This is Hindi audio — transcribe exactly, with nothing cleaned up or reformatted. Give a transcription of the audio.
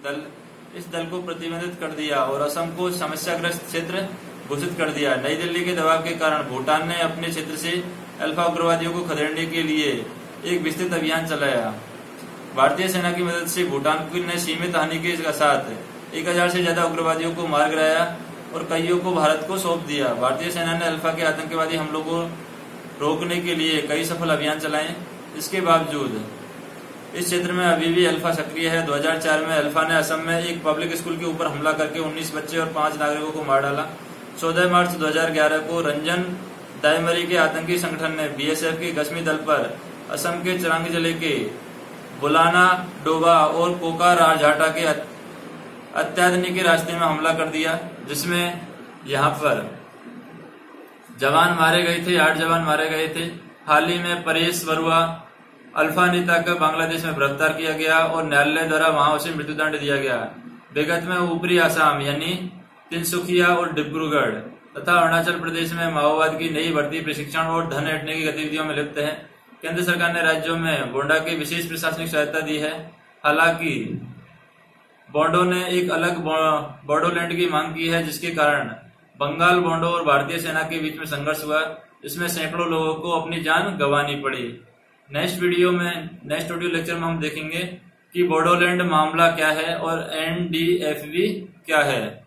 दल इस दल को प्रतिबंधित कर दिया और असम को समस्याग्रस्त क्षेत्र घोषित कर दिया। नई दिल्ली के दबाव के कारण भूटान ने अपने क्षेत्र से अल्फा उग्रवादियों को खदेड़ने के लिए एक विस्तृत अभियान चलाया। भारतीय सेना की मदद से भूटान ने सीमित हानि के साथ एक हजार से ज्यादा उग्रवादियों को मार गिराया और कईयों को भारत को सौंप दिया। भारतीय सेना ने अल्फा के आतंकवादी हमलों को रोकने के लिए कई सफल अभियान चलाए। इसके बावजूद इस क्षेत्र में अभी भी अल्फा सक्रिय है। दो हज़ार चार में अल्फा ने असम में एक पब्लिक स्कूल के ऊपर हमला करके उन्नीस बच्चे और पांच नागरिकों को मार डाला। चौदह मार्च दो हज़ार ग्यारह को रंजन दायमरी के आतंकी संगठन ने बीएसएफ के गश्मी दल पर असम के चिरांग जिले के बुलाना डोबा और कोका राजहाटा के अत्याधुनिक के रास्ते में हमला कर दिया, जिसमें यहाँ पर जवान मारे गए थे, आठ जवान मारे गए थे। हाल ही में परेश बरुआ अल्फा नेता को बांग्लादेश में गिरफ्तार किया गया और न्यायालय द्वारा वहां उसे मृत्युदंड दिया गया। विगत में ऊपरी असम यानी तिनसुकिया और डिब्रूगढ़ तथा अरुणाचल प्रदेश में माओवाद की नई भर्ती, प्रशिक्षण और धन ऐंठने की गतिविधियों में लिप्त है। केंद्र सरकार ने राज्यों में बोडा की विशेष प्रशासनिक सहायता दी है। हालांकि बोडो ने एक अलग बोडोलैंड की मांग की है, जिसके कारण बंगाल बोडो और भारतीय सेना के बीच में संघर्ष हुआ, जिसमें सैकड़ों लोगों को अपनी जान गंवानी पड़ी। नेक्स्ट वीडियो में नेक्स्ट ऑडियो लेक्चर में हम देखेंगे कि बोडोलैंड मामला क्या है और एनडीएफबी क्या है।